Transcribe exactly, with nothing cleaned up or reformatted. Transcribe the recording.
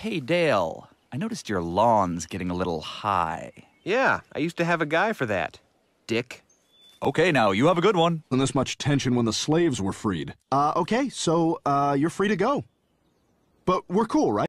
hey, Dale. I noticed your lawn's getting a little high. Yeah, I used to have a guy for that. Dick. Okay, now, you have a good one. And this much tension when the slaves were freed. Uh, okay, so, uh, you're free to go. But we're cool, right?